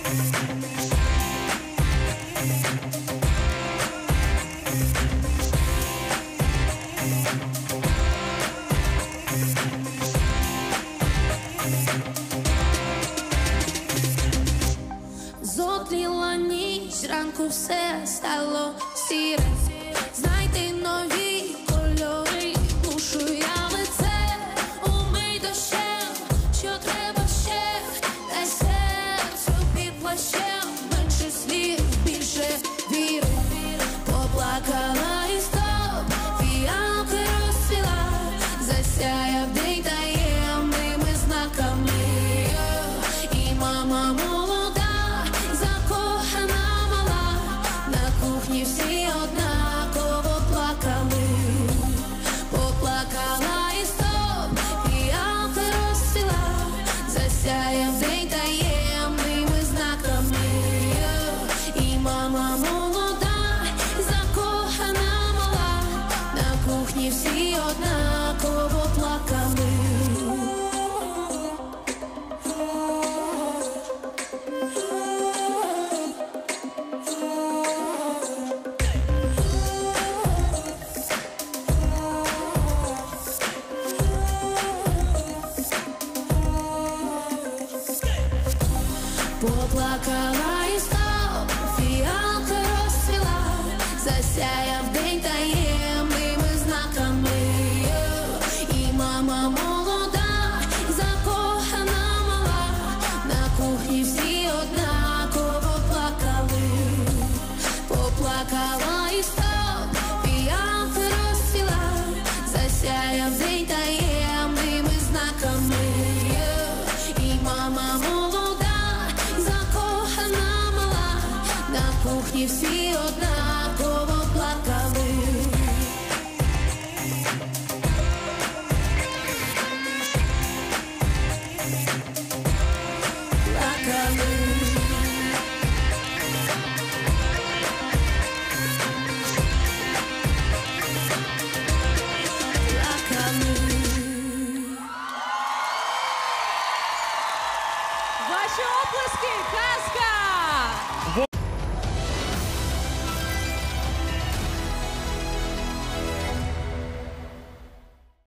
Зотліла ніч, зранку все стало сіре. Знайти нові кольори, душу я лице, умий дощем, що треба ще, дай серцю під плащем, менше слів, більше віри. Поплакала і стоп, фіалки розцвіла, засяяв день таємними знаками. І мама молода, закохана мала, на кухні всі однаково плакали. Поплакала і стоп, фіалки розцвіла, засяяв день таємними знаками. І мама молода, закохана мала, на кухні всі однаково плакали. Поплакала і стоп, фіалка розцвіла, засяяв день таємними знаками. І мама молода, закохана мала, на кухні всі однаково плакали. Поплакала і стоп, фіалка розцвіла, засяяв день таємними знаками. І мама молода, закохана мала, на кухні всі однаково плакали. Плакали. Ваші оплески, казка!